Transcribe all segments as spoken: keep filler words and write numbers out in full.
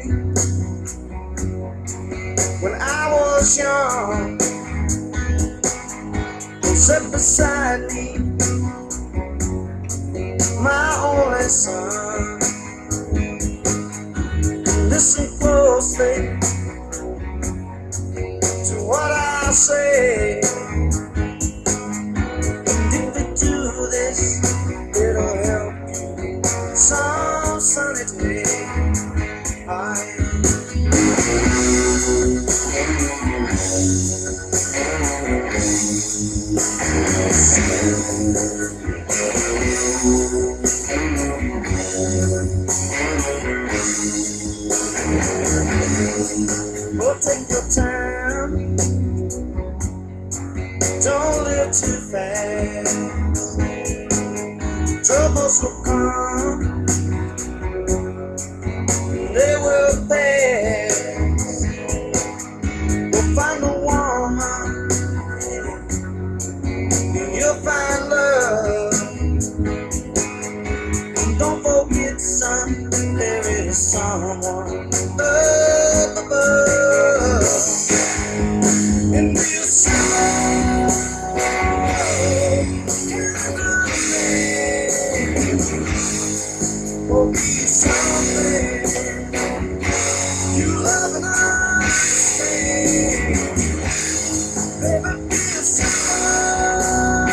when I was young, sat beside me, my only son. Listen closely to what I say. And if we do this, it'll help you some sunny day. I oh, take your time, don't live too fast. Troubles will come, they will pass. We'll find a woman, and you'll find love. And don't forget, son, there is someone up above. And we'll sound will be something you love and understand. Baby, be a sound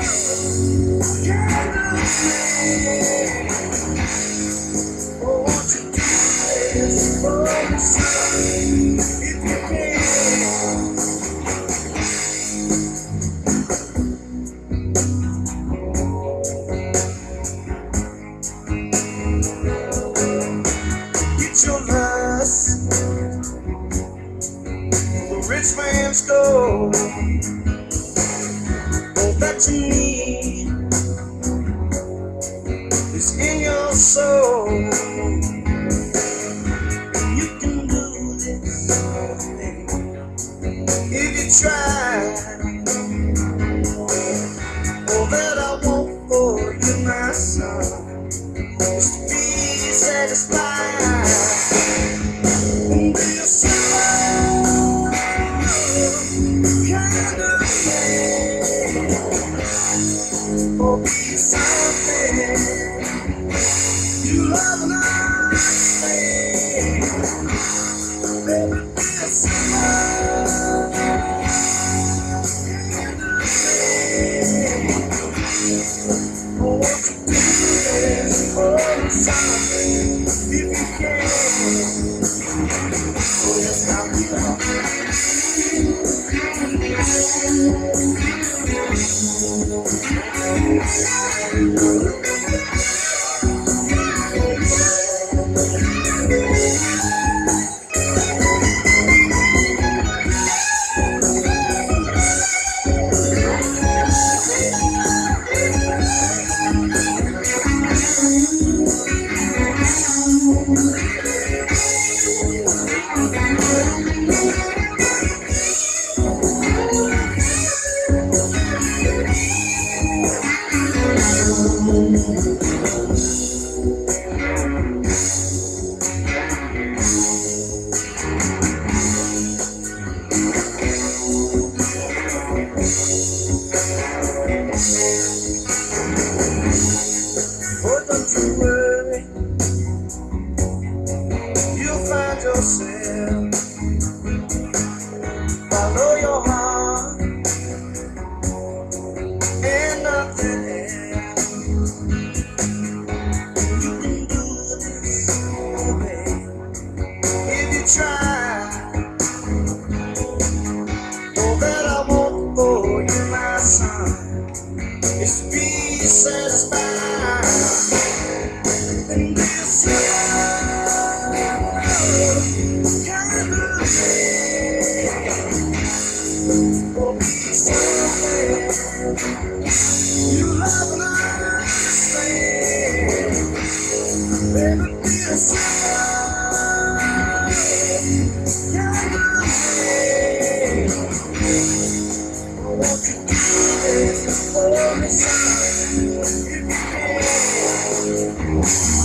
can't understand. Oh, won't you do this for me, son, if you can? Your lust, the rich man's gold, all that you need is in your soul. You can do this if you try. All that I want for you, my son, is to be satisfied. And be a sound kind of thing, or be something you love and understand. Baby, be a sound kind of thing. Oh, won't you do this for something if you can? Oh, yes, I'll be oh, don't you worry, you'll find yourself. Follow your heart and nothing else. You can do this, baby, if you try. All that I want for you, my son, is to be satisfied. And this kind of thing will be something you love and understand. Baby, be a sound kind of thing. Oh, won't you do this for me, son, if you can?